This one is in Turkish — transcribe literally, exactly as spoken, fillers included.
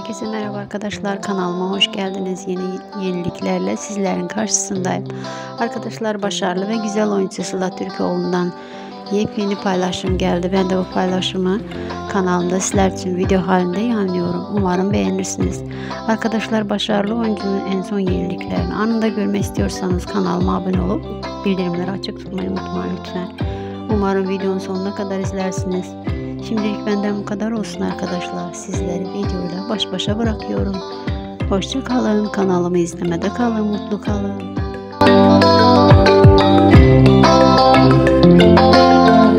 Herkese merhaba arkadaşlar, kanalıma hoş geldiniz. Yeni yeniliklerle sizlerin karşısındayım. Arkadaşlar, başarılı ve güzel oyuncu Sıla Türkoğlu'ndan yepyeni paylaşım geldi. Ben de bu paylaşımı kanalımda sizler için video halinde yayınlıyorum. Umarım beğenirsiniz. Arkadaşlar, başarılı oyuncunun en son yeniliklerini anında görmek istiyorsanız kanalıma abone olup bildirimleri açık tutmayı unutmayın lütfen. Umarım videonun sonuna kadar izlersiniz. Şimdilik benden bu kadar olsun arkadaşlar. Sizleri videoyla baş başa bırakıyorum. Hoşça kalın. Kanalımı izlemede kalın. Mutlu kalın.